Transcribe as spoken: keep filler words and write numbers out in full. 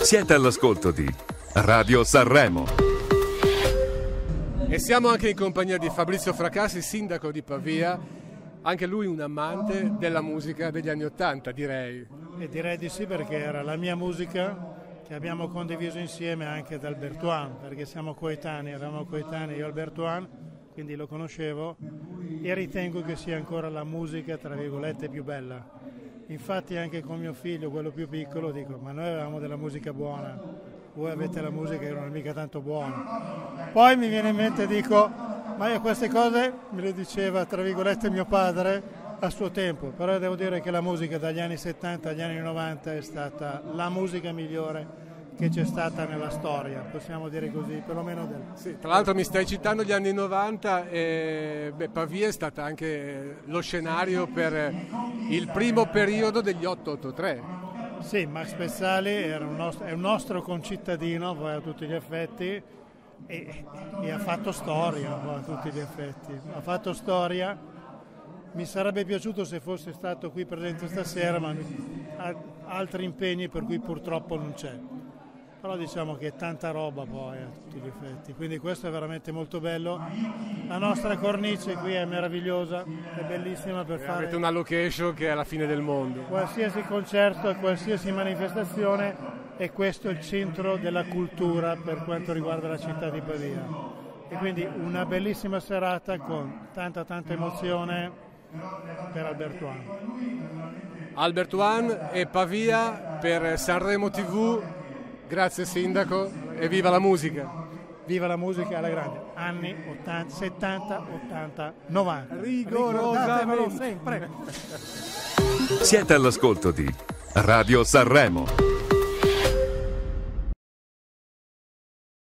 Siete all'ascolto di Radio Sanremo. E siamo anche in compagnia di Fabrizio Fracassi, sindaco di Pavia, anche lui un amante della musica degli anni Ottanta, direi. E direi di sì, perché era la mia musica che abbiamo condiviso insieme anche ad Albertuan, perché siamo coetanei, eravamo coetanei io e Albertuan, quindi lo conoscevo e ritengo che sia ancora la musica, tra virgolette, più bella. Infatti anche con mio figlio, quello più piccolo, dico, ma noi avevamo della musica buona, voi avete la musica che non è mica tanto buona. Poi mi viene in mente, dico, ma io queste cose me le diceva, tra virgolette, mio padre a suo tempo, però devo dire che la musica dagli anni settanta agli anni novanta è stata la musica migliore che c'è stata nella storia, possiamo dire così, perlomeno del... Sì, tra l'altro mi stai citando gli anni novanta e beh, Pavia è stata anche lo scenario per il primo periodo degli otto otto tre. Sì, Max Pezzali era un nostro, è un nostro concittadino poi a tutti gli effetti e, e ha fatto storia poi a tutti gli effetti, ha fatto storia. Mi sarebbe piaciuto se fosse stato qui presente stasera, ma ha altri impegni per cui purtroppo non c'è. Però diciamo che è tanta roba poi a tutti gli effetti, quindi questo è veramente molto bello. La nostra cornice qui è meravigliosa, è bellissima per E fare... Avete una location che è alla fine del mondo. Qualsiasi concerto e qualsiasi manifestazione, e questo è il centro della cultura per quanto riguarda la città di Pavia. E quindi una bellissima serata con tanta tanta emozione per Albertuan. Albertuan e Pavia per Sanremo tivù. Grazie sindaco e viva la musica. Viva la musica alla grande. Anni ottanta, settanta, ottanta, novanta. Rigorosamente sempre. Siete all'ascolto di Radio Sanremo.